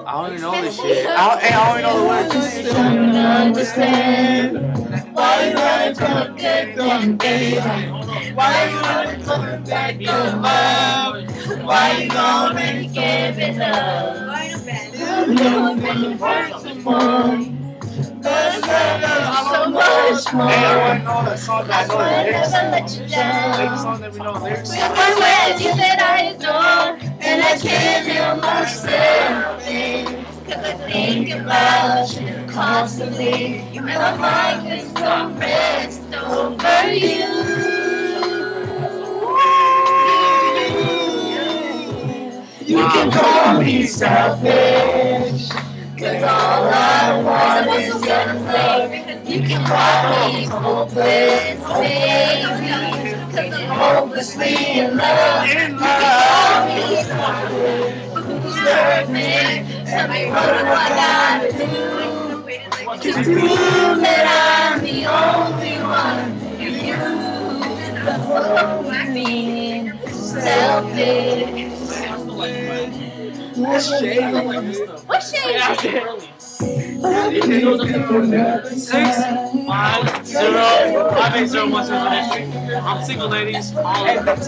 I don't even know this shit. I don't even know the words. Don't understand why you running from a good thing, baby. Why you running from a bad good love? Why you gonna really give it up? You know when you hurt someone, cause I love you so much more. Hey, I want to know that song that I know the lyrics. Never let you down. Like the song that we know the lyrics. With my ways you that I adore, and I can't help myself, cause I think about you constantly. And my mind is no rest over you. You can call me selfish, cause all I want is your love. You can call me hopeless, baby, cause I'm hopelessly in love. You can call me who's perfect. Tell me what do I gotta do to prove that I'm the only one you mean selfish. What shade? What shade? 6, 5, 0. I make 0, 1, 0, I'm single, ladies. All of them.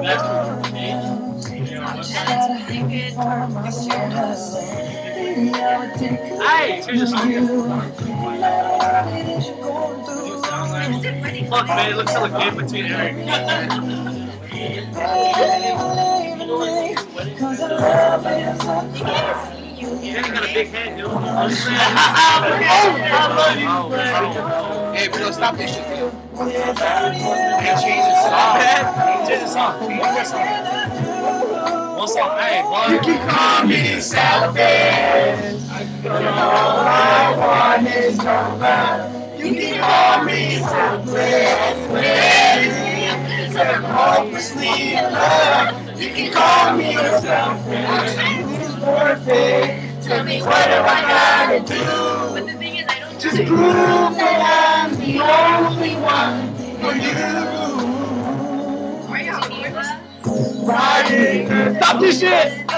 Hey, here's a song. Fuck, man, it looks like a game between Eric. Yeah, you got a big head, dude. I love you. Hey, we don't stop this shit, dude. Hey, change the song, man. Change the song. One more song. One song. Hey, one. You can call me selfish. All I want is your love. You can call me selfless, cause I'm hopelessly in love. You can call me selfish, perfect. Tell me what do I gotta do? But the thing is, I don't just prove that I'm the only one for you. Why? Stop this shit!